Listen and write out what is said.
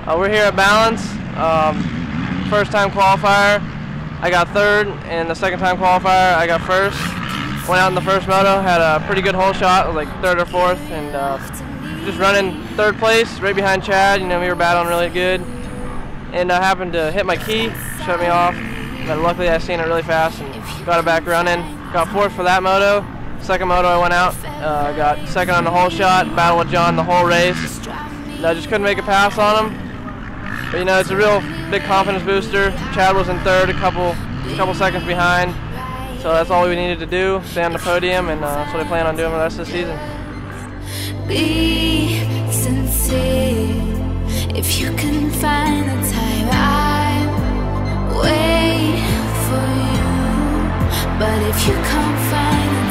We're here at Ballance. First time qualifier, I got third, and the second time qualifier, I got first. Went out in the first moto, had a pretty good hole shot, like third or fourth, and just running third place, right behind Chad. You know, we were battling really good, and I happened to hit my key, shut me off. But luckily, I seen it really fast and got it back running. Got fourth for that moto. Second moto, I went out, got second on the hole shot, battled with John the whole race. And I just couldn't make a pass on him. But you know, it's a real big confidence booster. Chad was in third, a couple seconds behind. So that's all we needed to do, stay on the podium, and that's what I plan on doing the rest of the season. Be sincere. If you can find the time, I'll wait for you. But if you can't find